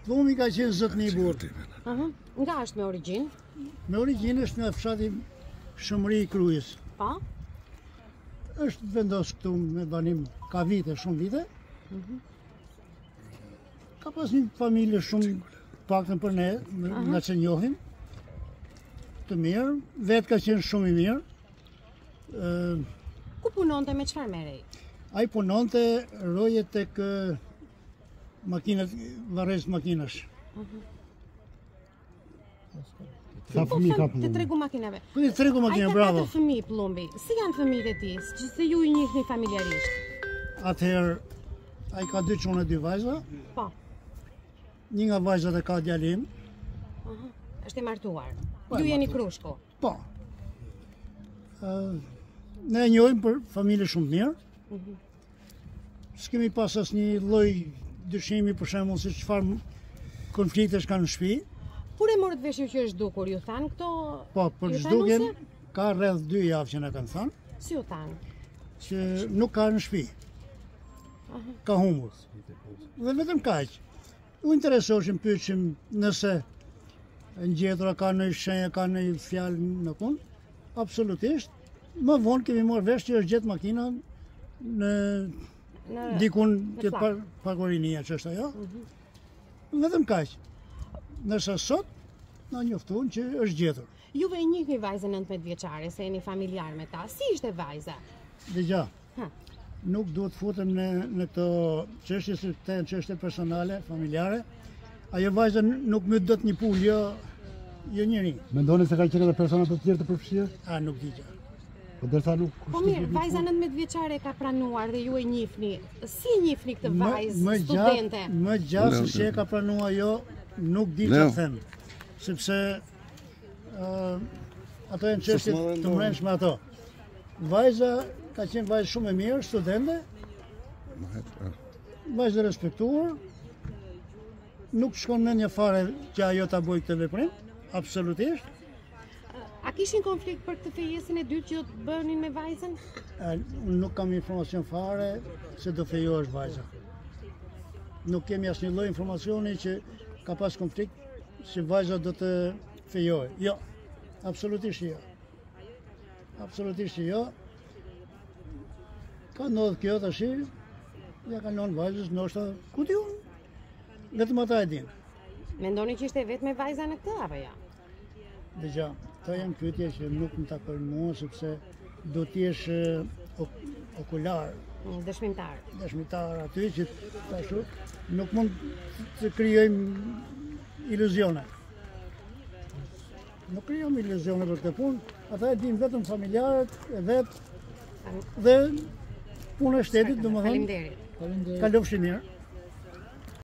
Plumi ka qenë zotni i burr. Nga është me origjinë? Me origjinë është nga fshati Shëmëri i Krujës. Pa? Është vendos këtu me banim ka vite, shumë vite. Ka pas një familje shumë paktën për ne, nga që njohim. Të mirë, vetë ka qenë shumë i mirë. Ku punonte, me çfarë merrej? Ai punonte roje tek makinat, varrez makinash. Sa fëmijë ka Të Plumbi? tregu makinave. Po i tregu makina, Ai bravo. ka 4 fëmijë Plumbi. Si janë fëmijët e tij? Që se ju i njihni familjarisht. Atëherë, ai ka 2 çuna, 2 vajza. Po. Një nga vajzat e ka djalin. Është i martuar. Po, Ju e jeni martuar. krushko. Po. Ne e njohim për familje shumë të mirë. S'kemi pas asnjë lloj dyshimi për shembull se çfarë konfliktesh kanë në shtëpi. Kur e morët vesh ju që është dukur, ju thanë këto? Po, për ju thanë zhdukjen ose? ka rreth 2 javë që na kanë thënë Si ju thanë? që nuk ka në shtëpi. Ka humbur. Dhe vetëm kaq. U interesoshim, pyetshim nëse ngjetura ka në shenja, ka në fjalë në fund. Absolutisht. Më vonë kemi marrë vesh që është gjetë makina në dikun në ke flak. Parkorinia që është ajo. Vetëm kaq. Nëse sot na njoftuan që është gjetur. Juve e njihni vajzën 19 vjeçare, se jeni familjar me ta. Si ishte vajza? Dëgja, Ha. nuk duhet futem në këto çështje se këto janë çështje personale, familjare. Ajo vajza nuk më dot një pulë, jo njëri. Mendoni se ka qenë edhe persona të tjerë të përfshirë? A nuk di gjë. Po derisa nuk Po mirë, vajza 19 vjeçare ka pranuar dhe ju e njihni. Si e njihni këtë vajzë studente? Më gjatë se si e ka pranuar ajo, nuk di Leo. çfarë them. Sepse ato janë çështje të mbrëmshme ato. Vajza ka qenë vajzë shumë e mirë, studente, vajzë e respektuar. Nuk shkon në një fare që ajo ta bëjë këtë veprim, absolutisht. A kishin konflikt për këtë fejesën e dytë që do të bënin me vajzën? Unë nuk kam informacion fare se do fejohesh vajza. Nuk kemi asnjë lloj informacioni që ka pas konflikt që vajza do të fejohej. Jo, absolutisht jo. Absolutisht jo. Ka ndodhur kjo tash, ja ka ndonë vajzës, ndoshta ku di unë. Vetëm ata e dinë. Mendoni që ishte vetëm me vajza në këtë apo ja? Dëgja, këto janë pyetje që nuk më takojnë mua sepse do të jesh okular, Dëshmimtar. dëshmitar aty që tash nuk mund të krijojmë iluzione. Nuk krijojmë iluzione për këtë punë, ata e dinë vetëm familjarët e vet dhe puna e shtetit, domethënë, Faleminderit. kalofshi mirë.